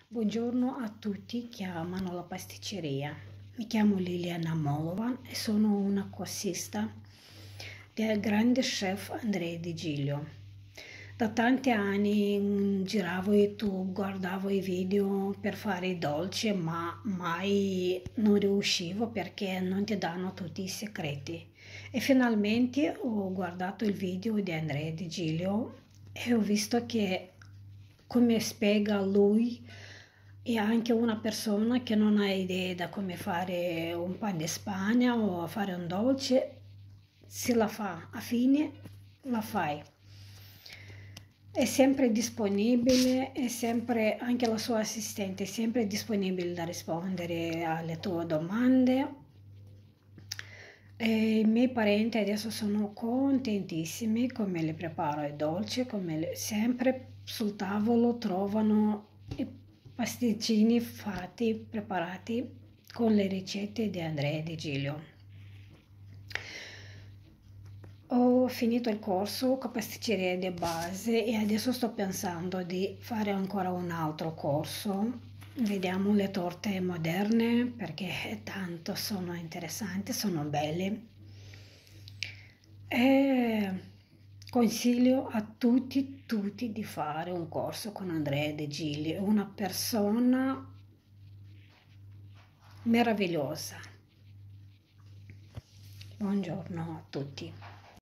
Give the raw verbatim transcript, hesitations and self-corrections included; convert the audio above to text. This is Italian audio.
Buongiorno a tutti che amano la pasticceria. Mi chiamo Liliana Molova e sono una corsista del grande chef Andrea Di Giglio. Da tanti anni giravo YouTube, guardavo i video per fare i dolci, ma mai non riuscivo perché non ti danno tutti i segreti. E finalmente ho guardato il video di Andrea Di Giglio e ho visto che, come spiega lui, è anche una persona che non ha idee da come fare un pan di Spagna o fare un dolce, se la fa a fine la fai. È sempre disponibile, è sempre, anche la sua assistente è sempre disponibile da rispondere alle tue domande. E i miei parenti adesso sono contentissimi come le preparo i dolci, come le, sempre sul tavolo trovano i pasticcini fatti, preparati con le ricette di Andrea Di Giglio. Ho finito il corso con pasticceria di base e adesso sto pensando di fare ancora un altro corso. Vediamo le torte moderne perché tanto sono interessanti, sono belle. E consiglio a tutti, tutti di fare un corso con Andrea De Gigli, una persona meravigliosa. Buongiorno a tutti.